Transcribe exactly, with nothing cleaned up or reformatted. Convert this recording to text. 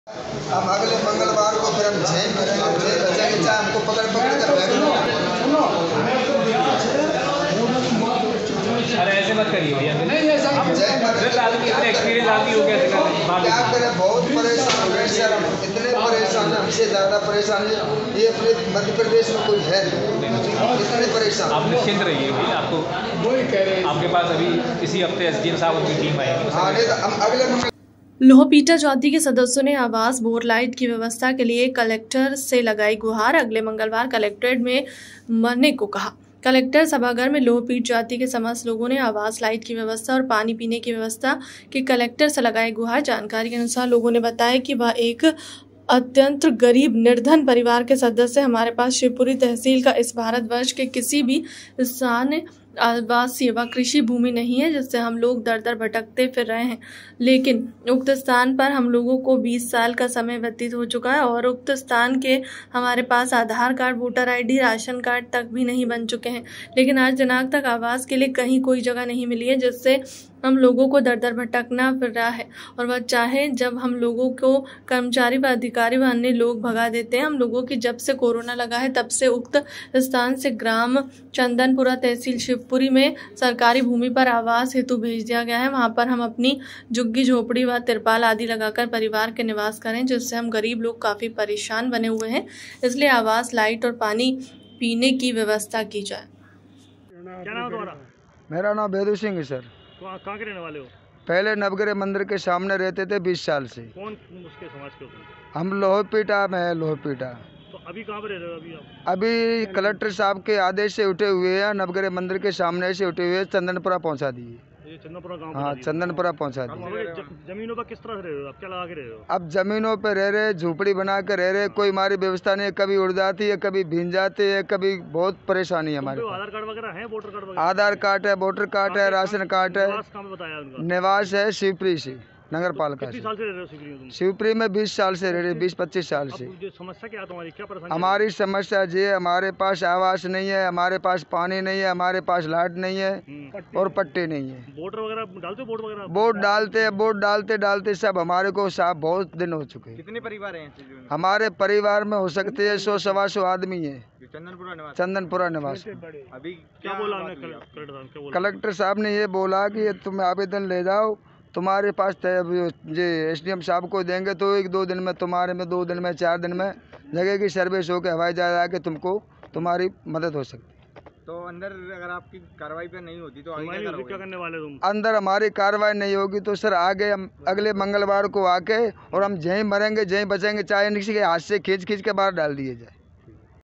हम अगले मंगलवार को फिर हम जय करेंगे, जय बचेंगे, चाहे हमको पकड़ पकड़ कर बैठ लो। अरे ऐसे मत करिए भैया, नहीं ऐसा हम जय करेंगे। आदमी इतने एक्सपीरियंस आदमी हो कैसे कर क्या करें, बहुत परेशान हो गए सर, हम इतने परेशान हैं, हमसे ज़्यादा परेशान है ये अपने मध्य प्रदेश में कोई है नहीं, इतने परेशान। आप निश्चिंत रहिए भाई, आपको वही कह रहे हैं, आपके पास अभी इसी हफ्ते एसडीएम साहब की टीम आएगी। हाँ नहीं तो हम अगले लोहपीटा ज्योति के सदस्यों ने आवास बोर लाइट की व्यवस्था के लिए कलेक्टर से लगाई गुहार। अगले मंगलवार कलेक्ट्रेट में मरने को कहा। कलेक्टर सभागार में लोहपीट जाति के समस्त लोगों ने आवास लाइट की व्यवस्था और पानी पीने की व्यवस्था की कलेक्टर से लगाई गुहार। जानकारी के अनुसार लोगों ने बताया कि वह एक अत्यंत गरीब निर्धन परिवार के सदस्य हमारे पास शिवपुरी तहसील का इस भारतवर्ष के किसी भी स्थान आवासीय व कृषि भूमि नहीं है, जिससे हम लोग दर दर भटकते फिर रहे हैं। लेकिन उक्त स्थान पर हम लोगों को बीस साल का समय व्यतीत हो चुका है और उक्त स्थान के हमारे पास Aadhaar card, voter ID, ration card तक भी नहीं बन चुके हैं। लेकिन आज दिनांक तक आवास के लिए कहीं कोई जगह नहीं मिली है, जिससे हम लोगों को दर दर भटकना फिर रहा है। और वह चाहे जब हम लोगों को कर्मचारी व अधिकारी व अन्य लोग भगा देते हैं। हम लोगों की जब से कोरोना लगा है तब से उक्त स्थान से ग्राम चंदनपुरा तहसील शिवपुरी में सरकारी भूमि पर आवास हेतु भेज दिया गया है। वहां पर हम अपनी झुग्गी झोपड़ी व तिरपाल आदि लगाकर परिवार के निवास करें, जिससे हम गरीब लोग काफी परेशान बने हुए हैं। इसलिए आवास, लाइट और पानी पीने की व्यवस्था की जाए। क्या नाम तुम्हारा? मेरा नाम बेदू सिंह है सर। कहाँ के रहने वाले हो? पहले नवग्रह मंदिर के सामने रहते थे बीस साल से। कौन उसके समाज के हो? हम लोहपीटा में है, लोहपीटा। तो अभी कहाँ पर रह रहे हो अभी आप? अभी कलेक्टर साहब के आदेश से उठे हुए हैं, नवग्रह मंदिर के सामने से उठे हुए चंदनपुरा पहुंचा दिए। ये चंदनपुरा गांव? हाँ, चंदनपुरा पहुंचा दिए। जमीनों पर किस तरह से रह रहे हो आप? क्या लगा के रह रहे हो? अब जमीनों पे रह रहे, झोपड़ी बना कर रह रहे, कोई हमारी व्यवस्था नहीं है। कभी उड़ जाती है, कभी भीग जाती है, कभी बहुत परेशानी है हमारे। आधार कार्ड वगैरह है, वोटर कार्ड वगैरह? आधार कार्ड है, वोटर कार्ड है, राशन कार्ड है। निवास कहाँ पे बताया उनका? निवास है शिवपुरी से, नगर पालिका कितनी से। साल से रह रहे हो शिवपुरी में तुम? शिवपुरी में बीस साल से रह रहे, बीस पच्चीस साल से। अब जो समस्या क्या है तुम्हारी, क्या परेशानी? हमारी समस्या ये है, हमारे पास आवास नहीं है, हमारे पास पानी नहीं है, हमारे पास लाइट नहीं है और पट्टे नहीं है। वोटर वगैरह डालते हो? वोट वगैरह वोट डालते हैं, वोट डालते डालते सब हमारे को साहब बहुत दिन हो चुके हैं। कितने परिवार हैं? हमारे परिवार में हो सकते हैं सौ सवा सौ आदमी है। चंदनपुरा निवास? चंदनपुरा निवास। अभी क्या बोला हमने? कलेक्टर साहब ने ये बोला कि तुम आवेदन ले जाओ, तुम्हारे पास ये एसडीएम साहब को देंगे तो एक दो दिन में, तुम्हारे में दो दिन में, चार दिन में जगह की सर्विस हो के हवाई जहाज आके तुमको तुम्हारी मदद हो सकती है। तो अंदर अगर आपकी कार्रवाई पे नहीं होती तो आगे क्या क्या करोगे? करने वाले तुम? अंदर हमारी कार्रवाई नहीं होगी तो सर आगे हम अगले मंगलवार को आके और हम जहीं मरेंगे जहीं बचेंगे, चाहे किसी के हाथ से खींच खींच के बाहर डाल दिए जाए।